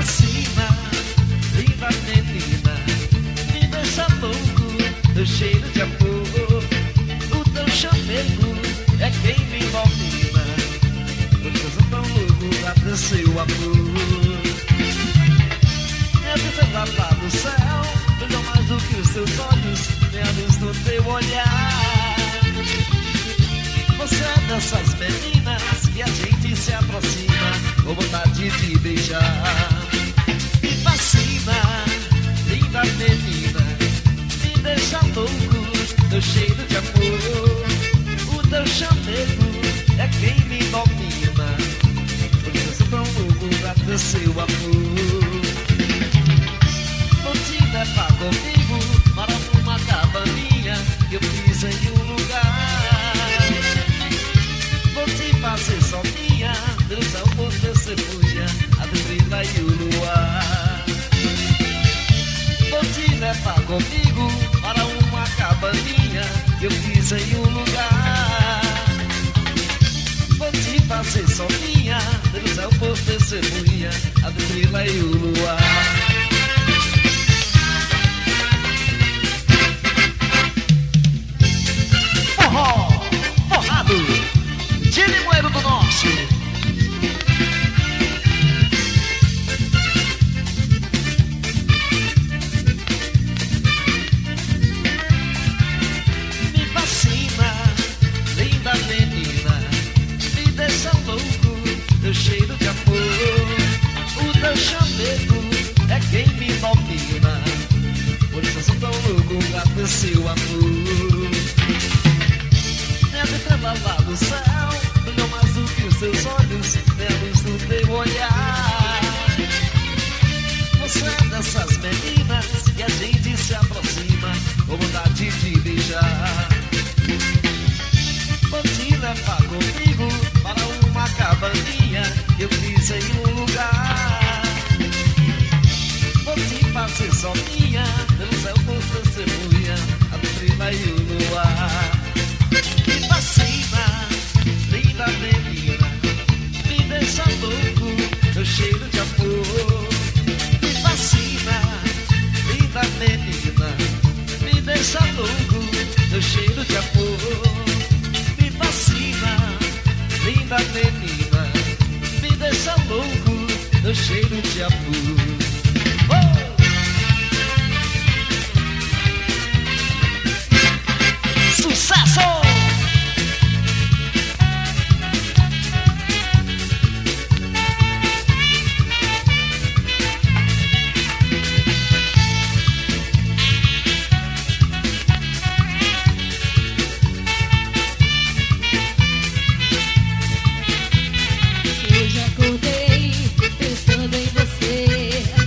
fascina, linda menina, me deixa louco, teu cheiro de amor, o teu chamego é quem me domina, eu sou tão louco até seu amor. Minha vida lá do céu brilham mais do que os teus olhos, minha luz no teu olhar. Você é dessas meninas que a gente se aproxima com vontade de beijar. Me fascina, linda menina, me deixa louco, teu cheiro de amor, o teu chamego é quem me domina, por isso eu sou tão louco pra ter seu amor. Vou te levar comigo para uma cabaninha que eu fiz em um lugar. Vou te fazer sozinha, Deus ao por testemunha, a neblina e o luar. Vou te levar comigo para uma cabaninha que eu fiz em um lugar. Vou te fazer sozinha, Deus ao por testemunha, a neblina e o luar. Forrado de Limoeiro do Norte. Me fascina, linda menina, me deixa louco, teu cheiro de amor, o teu chamego é quem me domina, por isso eu sou tão louco pra ter seu amor. Minha estrela lá do céu brilham mais do que os teus olhos, minha luz no teu olhar. Você é dessas meninas que a gente se aproxima com vontade de beijar. Vou te levar comigo para uma cabaninha que eu fiz em um lugar. Vou te fazer sozinha, pelo céu por testemunha, a neblina e o luar. Me fascina, linda menina, me deixa louco, teu cheiro de amor. Me fascina, linda menina, me deixa louco, teu cheiro de amor. Me fascina, linda menina, me deixa louco, teu cheiro de amor. Sucesso! Hoje acordei pensando em você.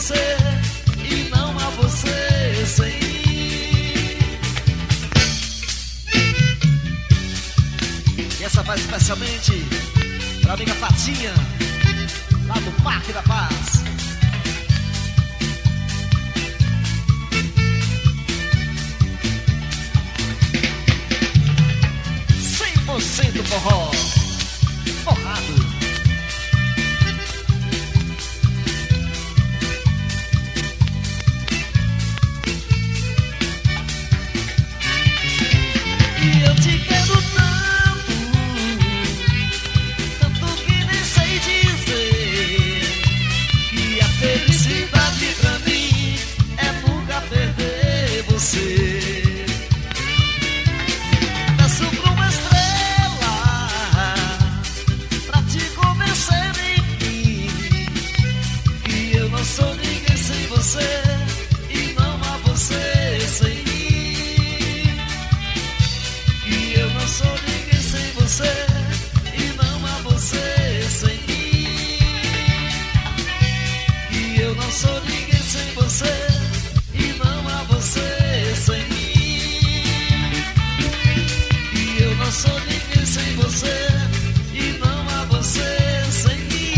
você e não a você sem mim. E essa vai especialmente pra amiga Patinha, lá do Parque da Paz. 100% forró, forrado. E eu te quero tanto, tanto que nem sei dizer que a felicidade pra mim é nunca perder você. Peço pra uma estrela pra te convencer em mim que eu não sou ninguém sem você e não há você sem mim. Que eu não sou ninguém sem você e não há você sem mim. Que eu não sou ninguém sem você e não há você sem mim. Que eu não sou ninguém sem você e não há você sem mim.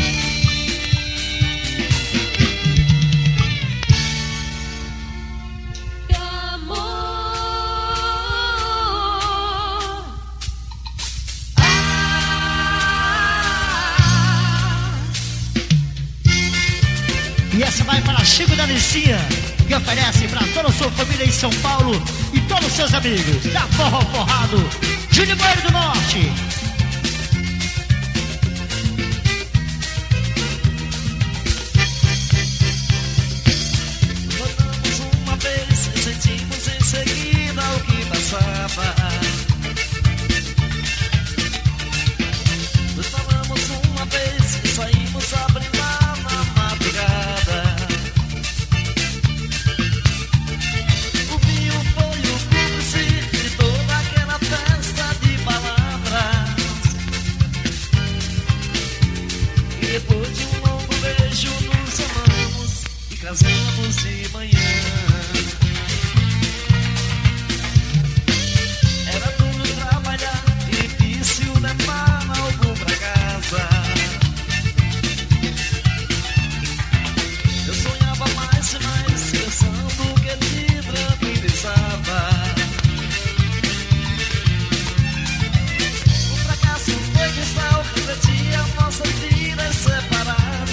Amor. E essa vai para Chico da Licinha, que oferece para toda a sua família em São Paulo e todos os seus amigos. Da Forró Forrado, Júnior Bueno do Norte. Rodamos uma vez e sentimos em seguida o que passava. Nos falamos uma vez e saímos a brindar na madrugada. O vinho foi o cúmplice de toda aquela festa de palavras. E depois de um longo beijo nos amamos e casamos de manhã. Era duro trabalhar e difícil levar algo pra casa. Eu sonhava mais e mais, pensando que ele tranquilizava. O fracasso foi cristal, refletia nossas vidas separadas.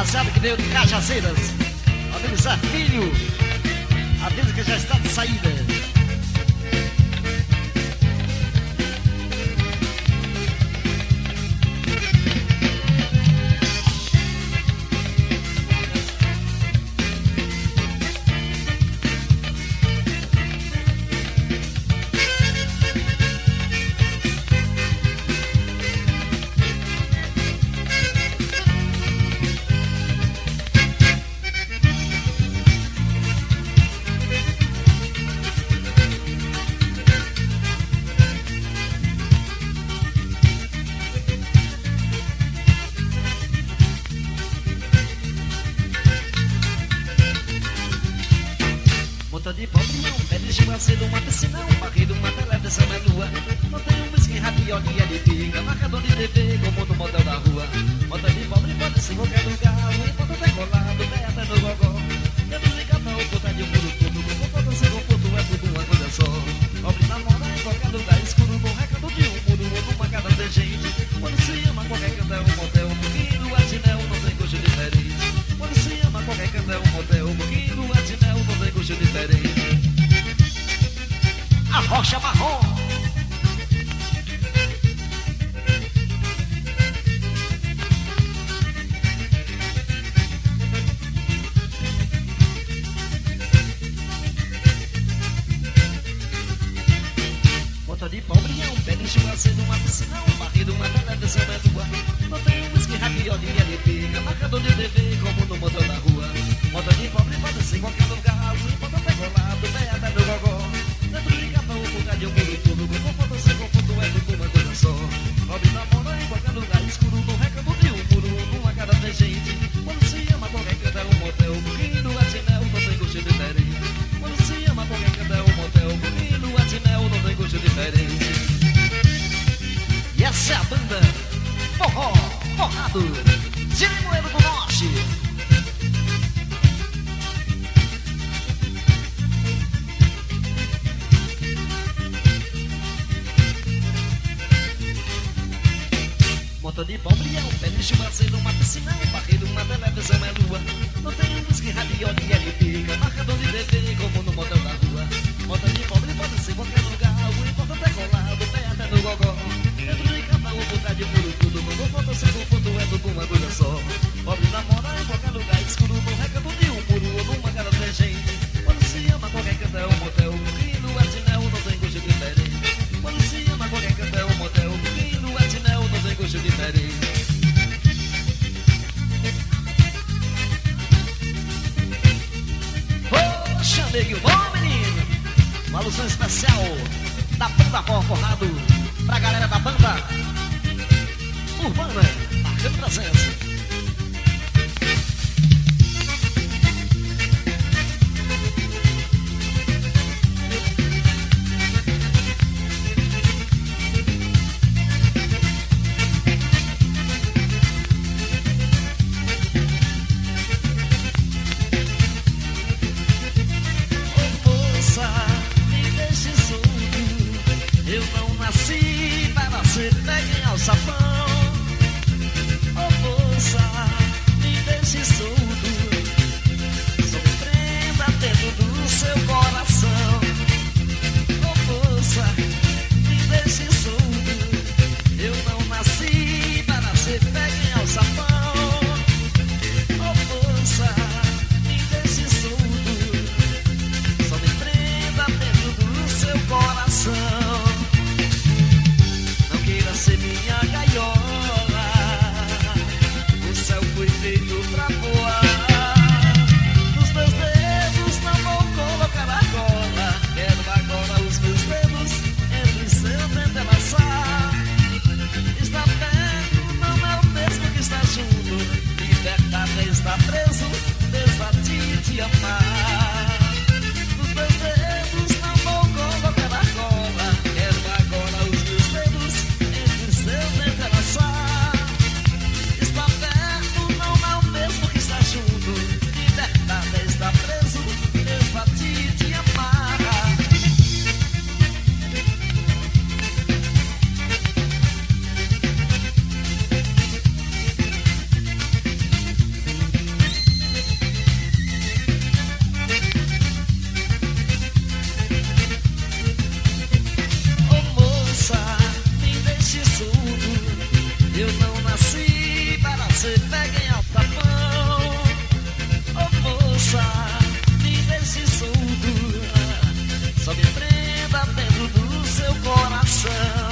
rapaziada que veio de Cajazeiras. Amigo Zé Filho, avisa que já está de saída. De pobre não pede churrasqueiro, uma piscina, um barreiro, uma televisão é lua. Não tem um whisky, ravioli e ele fica marcador de TV como no motel da rua. Moto de pobre pode ser em qualquer lugar, o importante é colado, vem até no gogó. Dentro de cada um, botar de um muro tudo, com conforto sem conforto é tudo uma coisa só. Pobre namora em qualquer lugar escuro, no recado de um muro ou numa casa de gente. Quando se ama qualquer canto é um motel, porque no Atinel não tem gosto diferente. Quando se ama qualquer canto é um motel, porque no Atinel não tem gosto diferente. A Rocha Marrom. Moto de pobre é um pé de churrasqueiro, uma piscina, um barreiro, uma televisão é tua. Não tem um whisky, ravioli e ele fica marcador de TV como no motor da rua. Moto de pobre pode ser em qualquer lugar, o importante é colado, vem até no gogó. Dentro de cada um, lugar de um muro tudo, com conforto sem conforto é tudo uma coisa só. Pobre namora em qualquer lugar escuro, no recado de um muro, numa casa de gente. Quando se ama qualquer canto é um motel, porque no Atinel não tem gosto diferente. Quando se ama qualquer canto é um motel, porque no Atinel não tem gosto diferente. E essa é a banda Forró Forrado de Limoeiro do Norte. Moto de pobre é um pé de churrasqueiro, uma piscina, um barreiro, uma televisão é lua. Não tem um whisky, ravioli e ele fica marcador de TV como no motel da rua. Moto de pobre pode ser em qualquer lugar, o importante é colado, vem até no gogó. Dentro de cada um, botar de muro tudo, com conforto sem conforto é tudo uma coisa só. Pobre namora em qualquer lugar escuro, no recado de um muro ou numa casa de gente. Quando se ama qualquer canto é um motel, porque no Atinel não tem gosto diferente. Quando se ama qualquer canto é um motel, porque no Atinel não tem gosto diferente. Poxa, amigo, bom menino. Uma alusão especial da banda Forró Forrado pra galera da banda Urbana, marcando presença. Eu não nasci para ser pegue ao sapão. Oh, coração.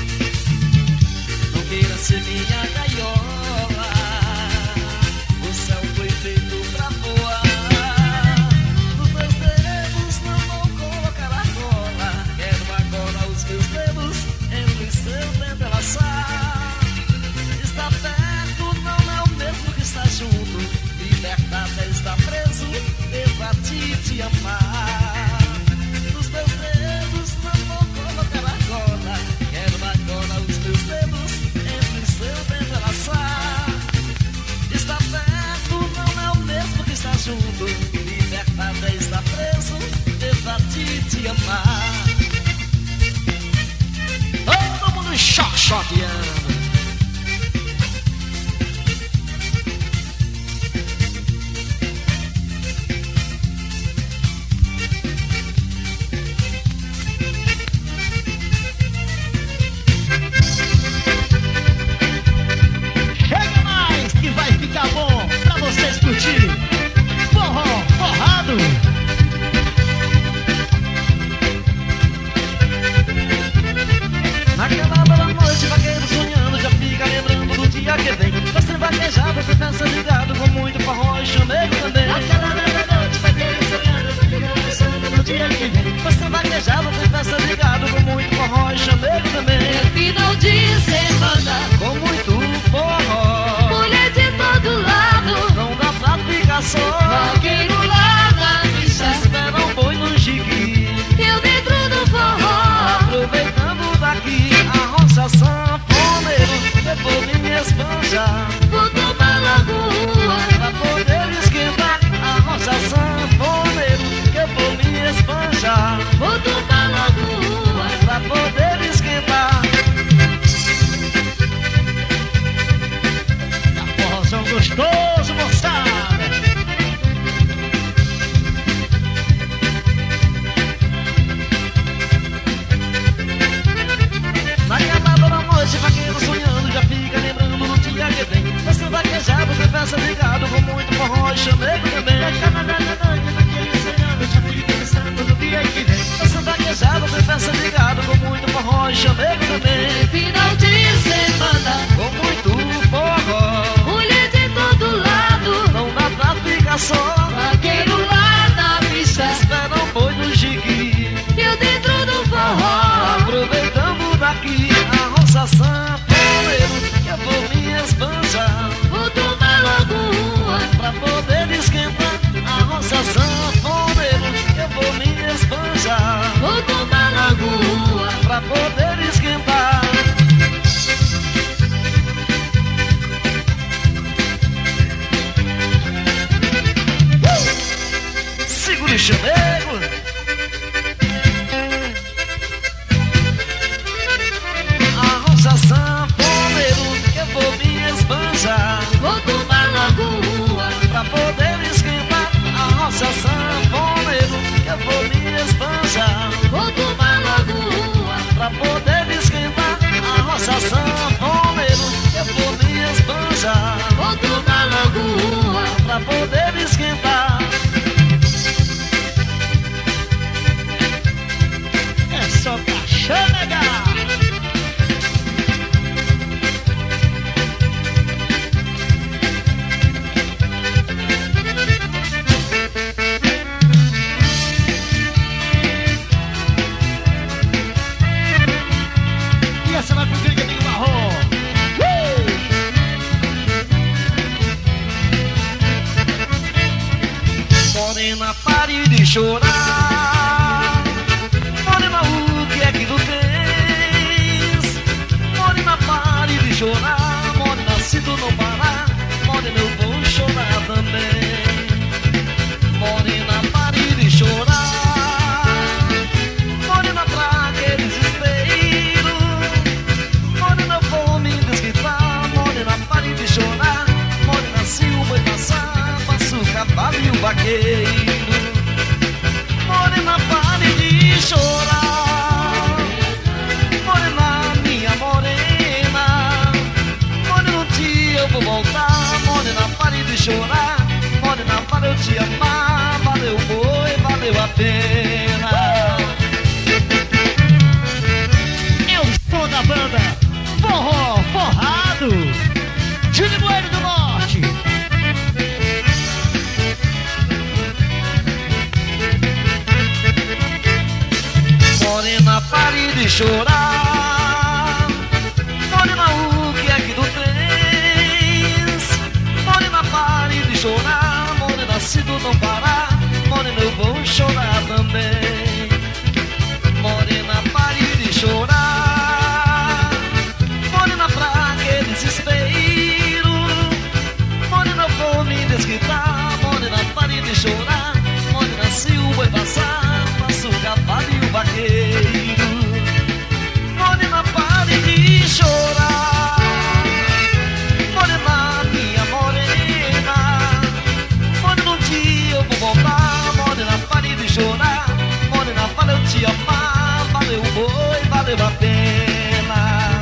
Não queira ser minha gaiola, o céu foi feito pra voar. Nos meus dedos não vou colocar argola, quero agora os meus dedos entre seu dedo laçar. Está perto não é o mesmo que está junto, libertado é estar preso, devo a ti te amar. Nos meus dedos não vou colocar argola, quero agora os meus dedos entre seu dedo laçar. Está perto não é o mesmo que está junto, libertado é estar preso, devo a ti te amar. Todo mundo choqueando. Você vaquejava, você pensa ligado com muito forró e chamego também. Aquela noite vaqueiro sonhando, pensando no dia que vem. Você vaquejava, você pensa ligado com muito forró e chamego também. É final de semana, com muito forró, mulher de todo lado, não dá pra ficar só. vaqueiro lá na pista, espera um boi no jigue, eu dentro do forró, aproveitando daqui a roça sanfoneiro. Eu vou me esbanjar, vou tomar logo uma, pra poder esquentar a roça sanfoneiro. Que eu vou me esbanjar, vou tomar logo uma, pra poder esquentar. Forrozão gostoso, moçada. Na calada da noite, vaqueiro sonhando, já fica lembrando do dia que vem. Você vaquejado, você pensa ligado com muito forró e chamego também. Na calada da noite, vaqueiro sonhando, já fica pensando no dia que vem. Você vaquejado, você pensa ligado com muito forró e chamego também. é final de semana, Com muito forró, mulher de todo lado, não dá pra ficar só. vaqueiro lá na pista, Espera um boi no jigue, eu dentro do forró, aproveitando daqui a roça sanfoneiro. Que eu vou me esbanjar, vou tomar logo uma, pra poder esquentar a roça sanfoneiro. Eu vou me esbanjar, vou tomar logo uma, pra poder esquentar. Segura o chamego, a roça sanfoneiro. Que eu vou me esbanjar, vou tomar logo uma, pra poder esquentar a roça sanfoneiro. Que eu vou me esbanjar, vou tomar logo uma, pra poder esquentar a roça sanfoneiro. Que eu vou me esbanjar, vou tomar logo uma, pra poder esquentar. É só pra chamegar. E essa vai pro grande amigo Marrom. Morena, pare de chorar. Morena, o que é que tu tens? Morena, pare de chorar. Morena, se tu não parar, morena, eu vou chorar também. Morena, pare de chorar. Morena, pra que desespero? Morena, eu vou me desquitar. Morena, pare de chorar. Morena, se o boi passar, passa o cavalo e o vaqueiro. pare de chorar. Morena, o que é que tu tens? Morena, pare de chorar. Morena, se tu não parar, morena, eu vou chorar também. Morena, pare de chorar. Morena, pra que desespero? Morena, vou me desquitar. Morena, pare de chorar. Morena, se o boi passar, passa o cavalo e o vaqueiro. Morena, pare de chorar. Morena, minha morena. Morena, um dia eu vou voltar. Morena, pare de chorar. Morena, valeu te amar. Valeu o boi, valeu a pena.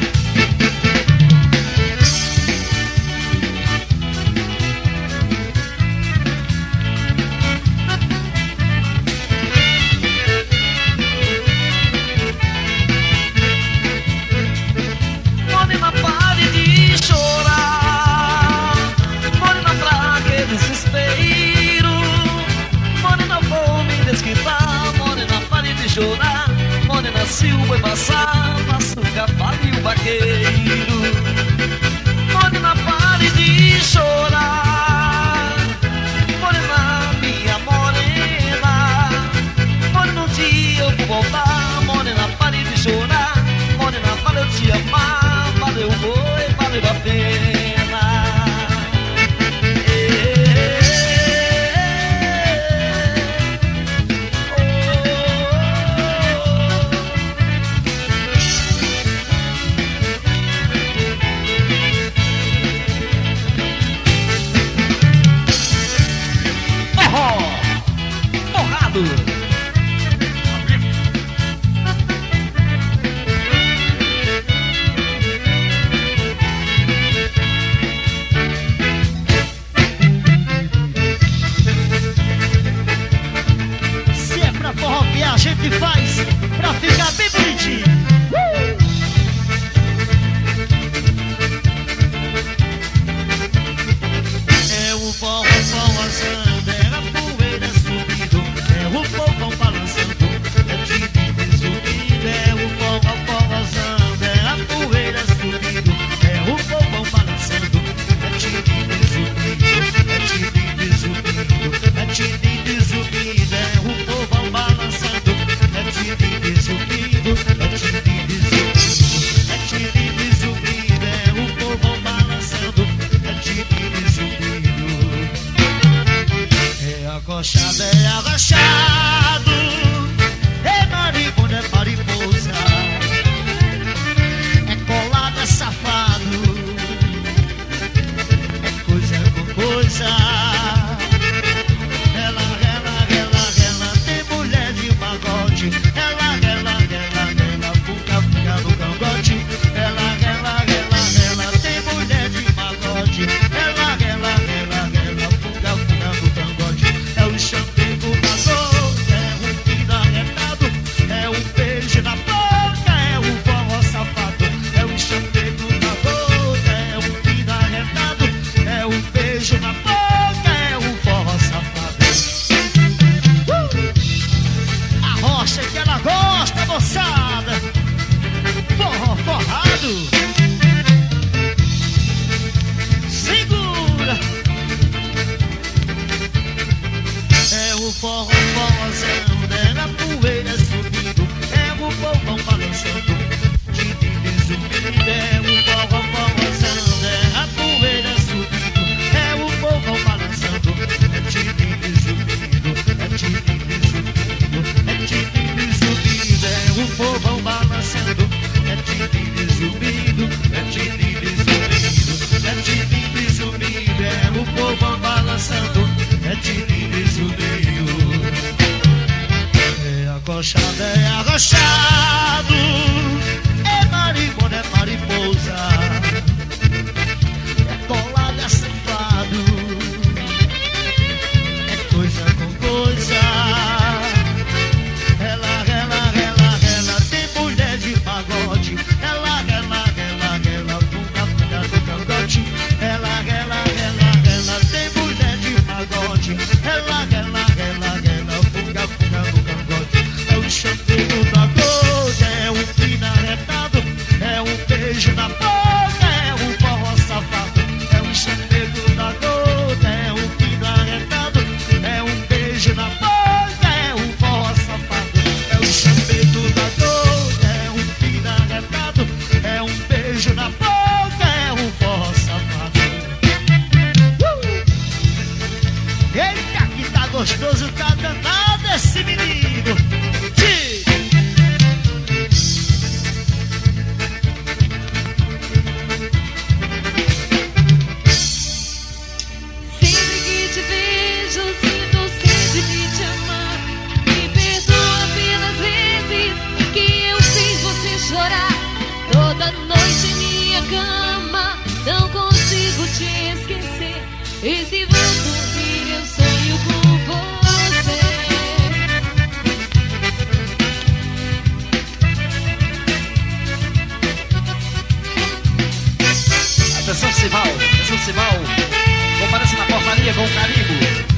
Morena, pare de chorar. Morena, pra que desespero? Morena, vou me desquitar. Morena, pare de chorar. Morena, se o boi passar, passa o cavalo e o vaqueiro. Morena, pare de chorar. Morena, minha morena. Morena, um dia eu vou voltar. Morena, pare de chorar. Morena, valeu te amar. Valeu o boi, valeu a pena. Porrado! Se é pra forropiar, a gente faz pra ficar bem bonitinho. É o forró, forrozão, é a poeira subindo, é o povão balançando, é tiribe subindo, é o forró, forrozão, é a poeira subindo, é o povão balançando, é tiribe subindo, é tiribe subindo, é tiribe subindo, é o povão balançando, é tiribe subindo, é tiribe subindo, é tiribe subindo, é o povão balançando, é tiribe subindo. É agachado, é maribondo, é mariposa, é colado, é safado, é coisa com coisa. Ela, tem mulher de pagode. Ela, fuga no cangote. Ela, tem mulher de pagode. Ela, fuga no cangote. É o champego na boca, é o fim arretado, é o beijo na boca, é o forró safado. É o champego na boca, é o fim arretado, é o beijo na boca, é o forró safado. A rocha que ela gosta, moçada. Forró forrado. Segura. É o forró, forrozão, é a poeira subindo, é o povão balançando, tiribe subindo, é o forró, forrozão, é a poeira subindo, é o povão balançando, é tiribe subindo, é tiribe subindo, é tiribe subindo, é o povão balançando, é tiribe subindo, é tiribe subindo, é tiribe subindo, é o povão balançando, é tiribe subindo. É agachado, é maribondo, é mariposa, é colado, é safado, é coisa com coisa. Ela, tem mulher de pagode. Ela, fuga no cangote. Ela, tem mulher de pagode. Ela, fuga no cangote. É o champego da cor. cama, não consigo te esquecer. E se vou dormir, eu sonho com você. Atenção Simal, comparece na portaria com o Caribo.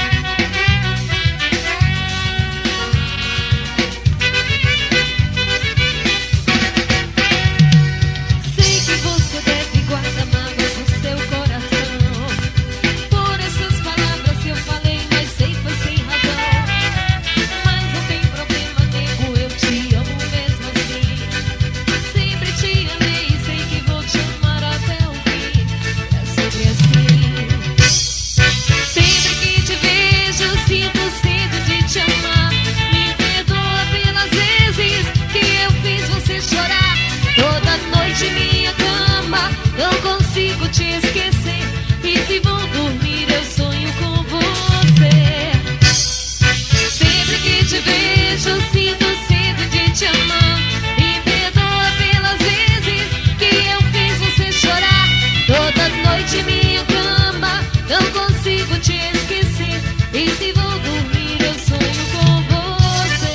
Sei que você deve guardar mágoas no seu coração por essas palavras que eu falei, mas sei foi sem razão. Mas não tem problema, nego, eu te amo mesmo assim. Sempre te amei e sei que vou te amar até o fim. É sempre assim. Sempre que te vejo, sinto sede de te amar. Me perdoa pelas vezes que eu fiz você chorar. Toda noite em minha cama, não consigo te esquecer. E se vou dormir, eu sonho com você. Sempre que te vejo, sinto sede de te amar. Me perdoa pelas vezes que eu fiz você chorar. Toda noite em minha cama, não consigo te esquecer. E se vou dormir, eu sonho com você.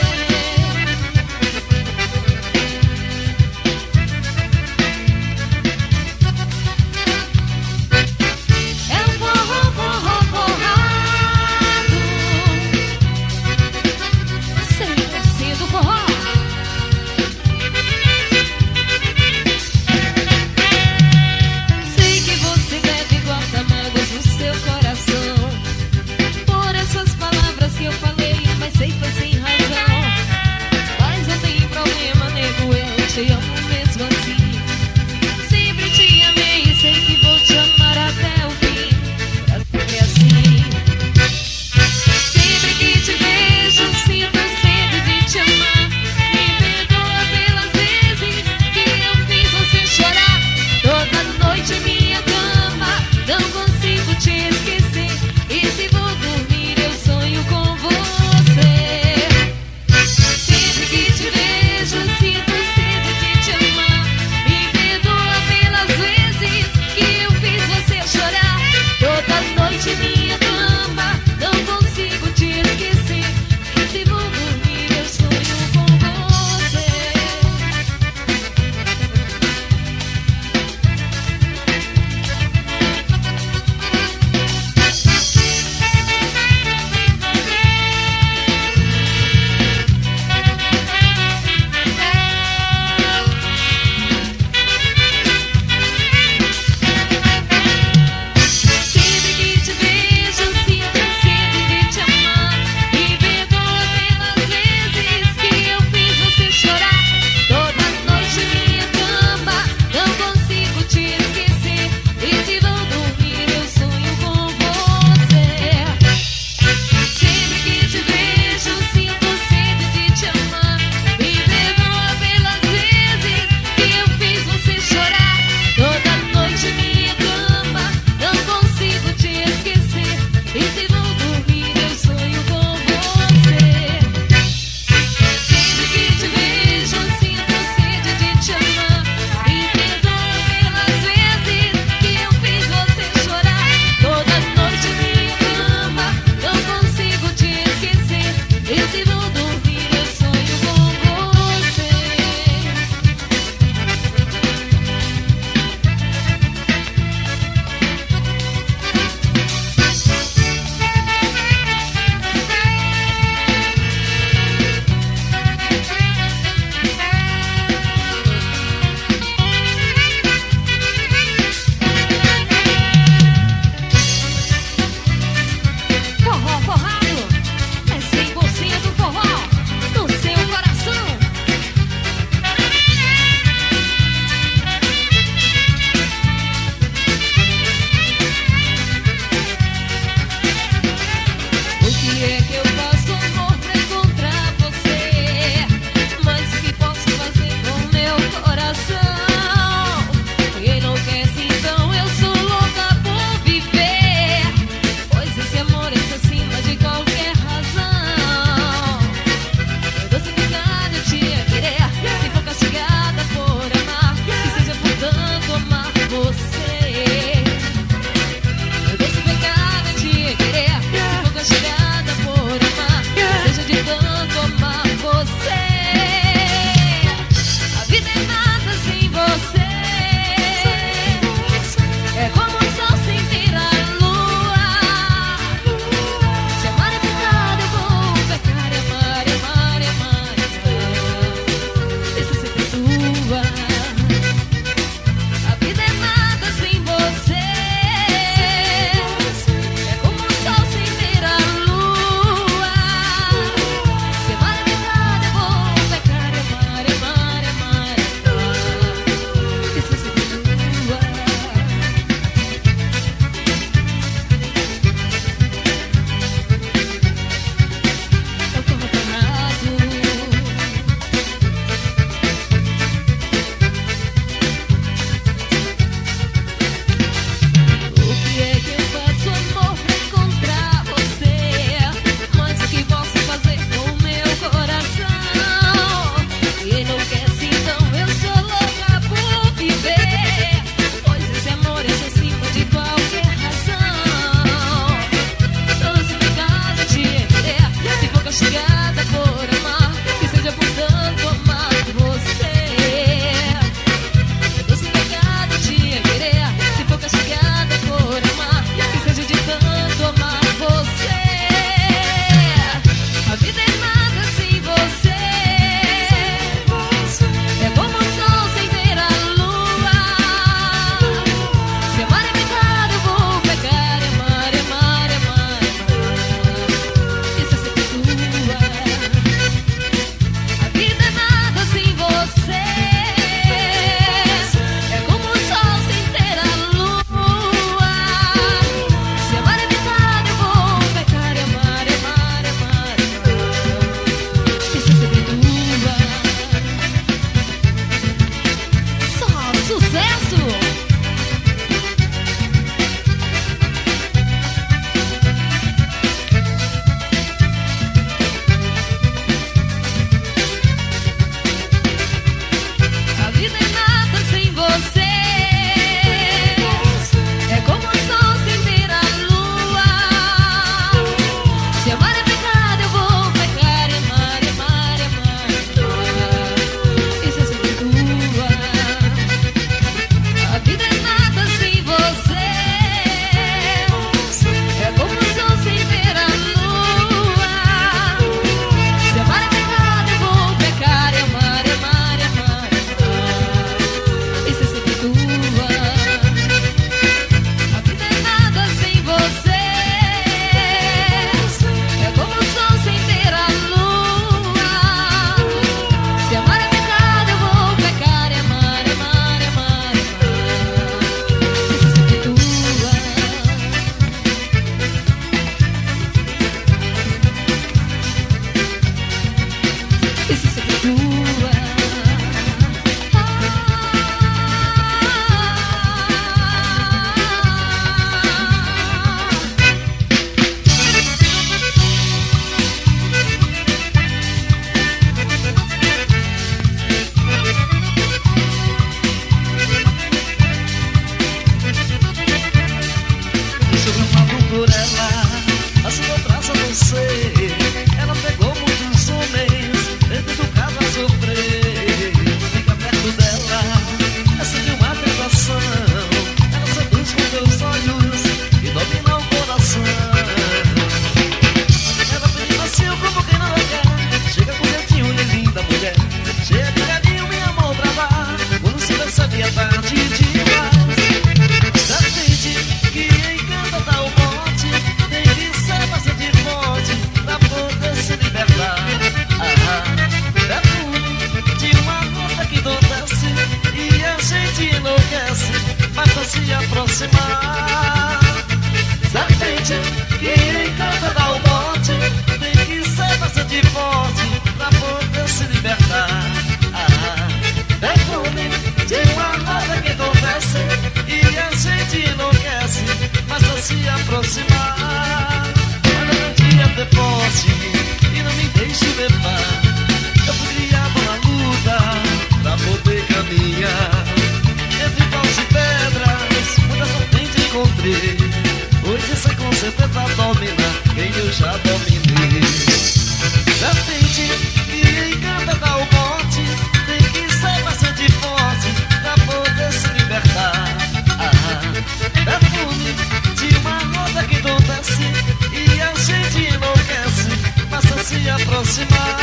é tarde demais. Já sente que encanta dar o bote, tem que ser bastante forte pra poder se libertar. Perfume de uma gota que desce e a gente enlouquece, basta se aproximar. Serpente que encanta dar o bote, tem que ser bastante forte pra poder se libertar. Perfume de uma roda que desce e a gente enlouquece, basta se aproximar. Olha no dia ter posse e não me deixe levar. Eu fui criado na luta pra poder caminhar entre paus e pedras, muita sorte encontrei. Hoje sei com certeza dominar quem eu já dominei. Serpente que encanta dar o bote, tem que ser bastante forte pra poder se libertar. Perfume de uma roda que desce e a gente enlouquece, basta se aproximar.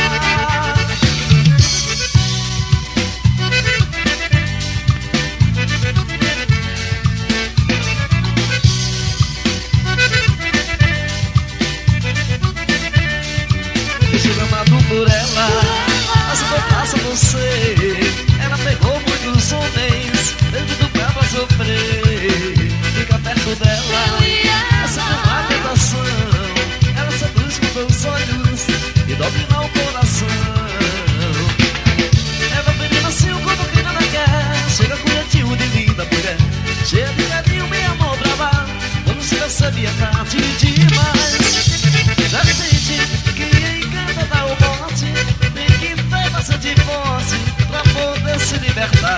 Por ela, mas eu faço você. Ela pegou muitos homens dentro do pé pra sofrer. Fica perto dela, essa é uma tentação. Ela seduz com teus olhos e domina o coração. Ela menina assim como quem nada quer, chega com jeitinho de linda mulher, cheia de carinho, bem amor pra lá. Quando se percebe é tarde demais. Já sente que encanta dar o bote, tem que ter bastante forte pra poder se libertar.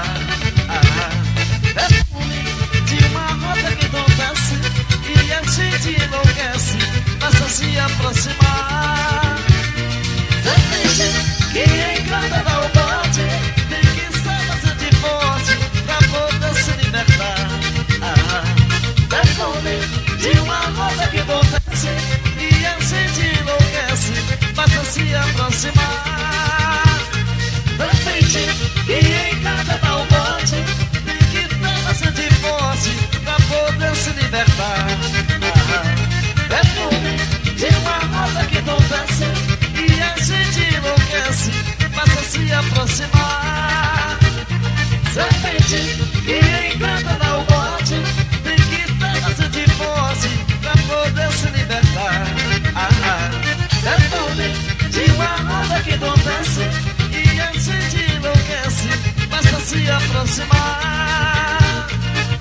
Perfume de uma roda que desce e a gente enlouquece, basta se aproximar. Sente que encanta dar o bote, tem que ser bastante forte pra poder se libertar. Perfume de uma roda que desce e a gente enlouquece, basta se aproximar. Serpente que encanta dar o bote, tem que ter bastante forte pra poder se libertar. Perfume de uma roda que desce e a gente enlouquece, basta se aproximar. Serpente que encanta dar o bote, tem que ter bastante forte pra poder se libertar. Perfume de uma roda que desce e a gente enlouquece, basta se aproximar.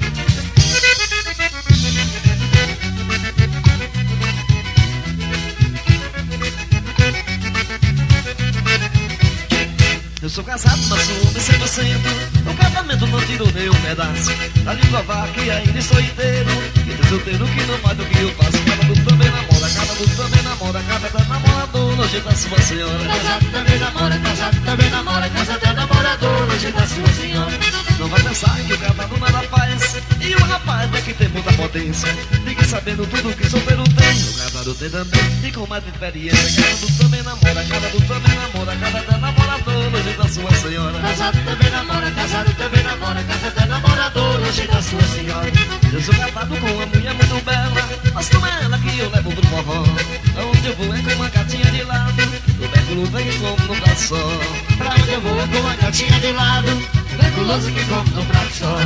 Eu sou casado, mas assumo 100%. O casamento não tirou nem um pedaço. Pra lhe provar que ainda estou inteiro. E tem solteiro que não faz do que eu faço. Cada do também namora, cada do também namora. Cada da namorador, longe da sua senhora. Casado também namora, casado também namora. Casa da namorador, longe da sua senhora. Não vai pensar que o casado nada faz. E o rapaz é que tem muita potência. Fique sabendo tudo que solteiro tem. O casado tem também, e com mais experiência. Cada do também namora, cada do também namora. Cada da namorador, longe da sua senhora. Casado também namora, casado também namora. Casa da namorador, longe da sua senhora. Eu sou casado com uma mulher muito bela, mas não é ela que eu levo pro forró. Aonde eu vou é com uma gatinha de lado, o béculo vem como no braço só. Pra onde eu vou é com uma gatinha de lado, tuberculoso que come no prato só.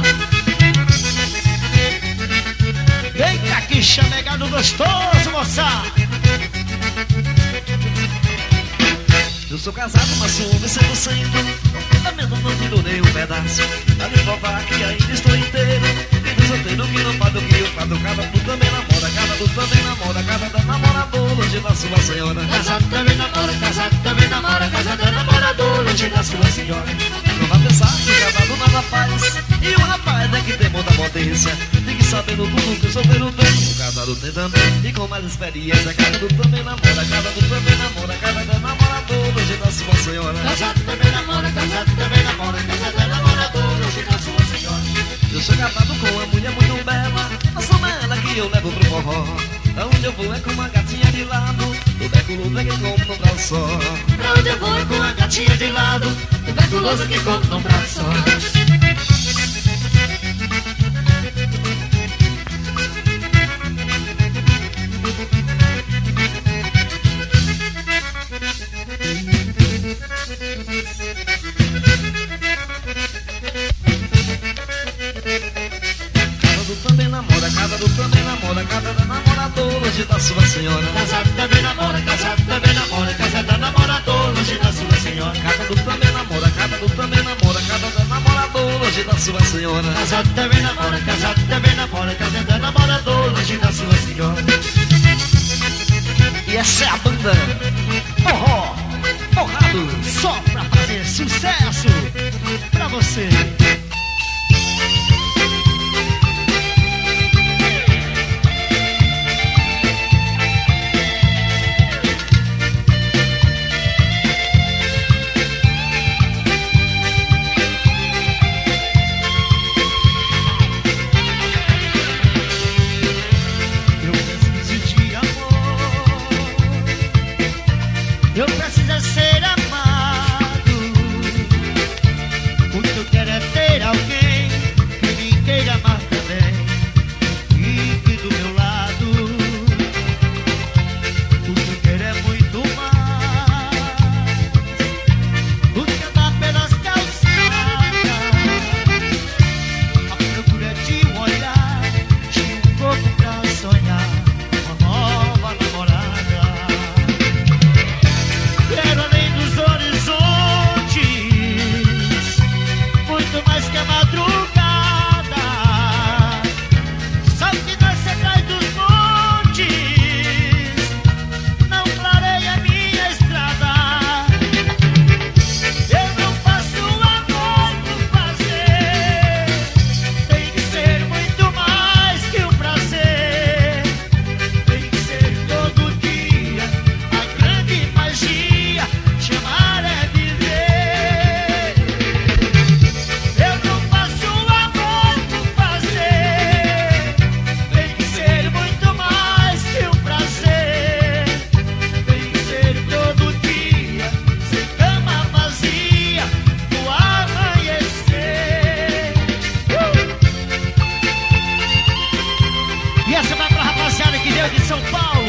Eita, que chamegado gostoso, moça! Eu sou casado, mas sou 100%. Também não tiro nem um pedaço. Pra me provar que ainda estou inteiro. E do solteiro que não faz o que eu faço. Cada do também namora, cada do também namora. Cada da namorador, longe da sua senhora. Casado também namora, casado também namora. Casa da namorador, longe da sua senhora. Não vai pensar que o casado nada faz. E o rapaz é que tem muita potência. Fique sabendo tudo que o solteiro tem. O casado tem também, e com mais experiência. Cada do também namora, cada do também namora. Cada da namorador, longe da sua senhora. Casado também namora, casado também namora. Casa da namorador, longe da sua senhora. Eu sou casado com uma mulher muito bela, mas sou ela que eu levo pro forró. Aonde eu vou é com uma gatinha de lado, o béculo vem que come no braço só. Pra onde eu vou é com uma gatinha de lado, tuberculoso que come no braço só. namorador longe da sua senhora. Casado também namora, casado também namora, casado namorador longe da sua senhora. Casado também namora, casado também namora, casado namorador longe da sua senhora. Casado também namora, casado também namora, casado namorador longe da sua senhora. E essa é a banda Forró Forrado, só pra fazer sucesso pra você. Eu preciso ser amado. O que eu quero é ter alguém que me queira amar também. E que do meu lado, o que eu quero é muito mais do que andar pelas calçadas à procura de um olhar, de um corpo pra sonhar uma nova namorada. Quero além dos horizontes, muito mais que a madrugada. Só que nasce atrás dos montes, não clareia minha estrada. Eu não faço amor por fazer, tem que ser muito mais que um prazer. Tem que ser todo dia a grande magia. Te amar é viver. Eu não faço amor por fazer, tem que ser muito mais que um prazer. Tem que ser todo dia, sem cama vazia, no amanhecer. E essa vai pra rapaziada que veio de São Paulo.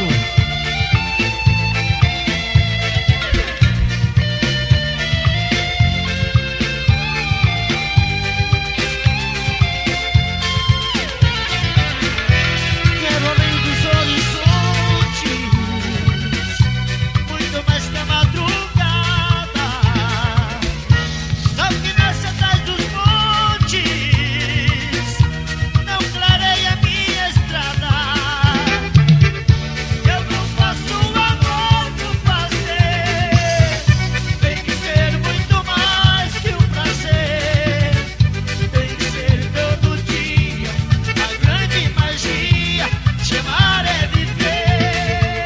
Quero além dos horizontes, muito mais que a madrugada. Só que nasce atrás dos montes, não clareia minha estrada. Eu não faço amor por fazer, tem que ser muito mais que um prazer. Tem que ser todo dia a grande magia. Te amar é viver.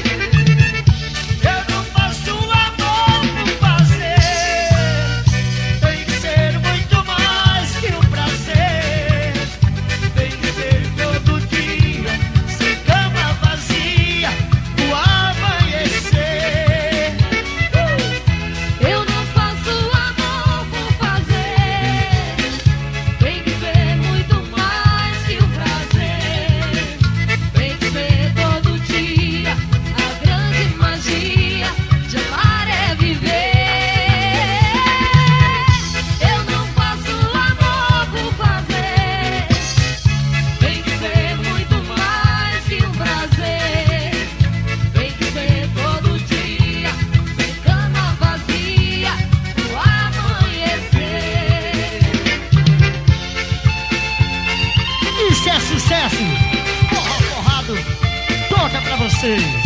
Eu não faço amor por fazer, tem que ser muito mais que um prazer. Tem que ser todo dia, sem cama vazia, o amanhecer. Eu não faço amor por fazer, tem que ser muito mais que um prazer. Tem que ser todo dia, a grande magia de amar é viver. Eu não faço amor por fazer, tem que ser muito mais que um prazer. Tem que ser todo dia, sem cama vazia, no amanhecer. Isso é sucesso! Forró Forrado, toca pra vocês!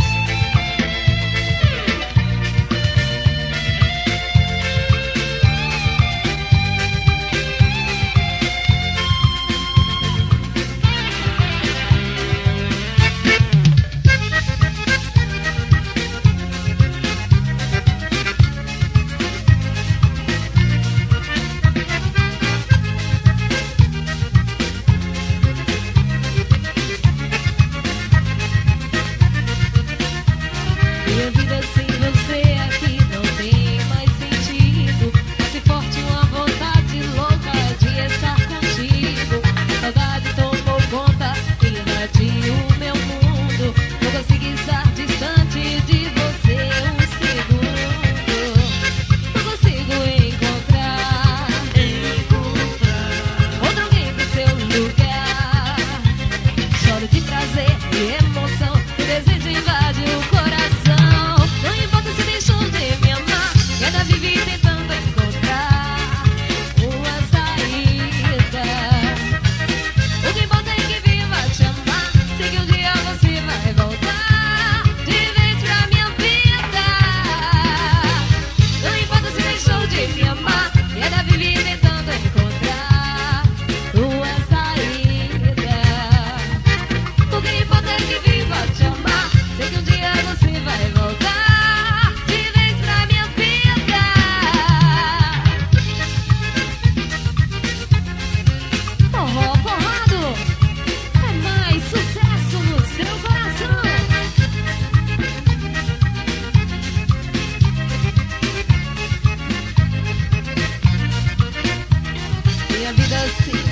você.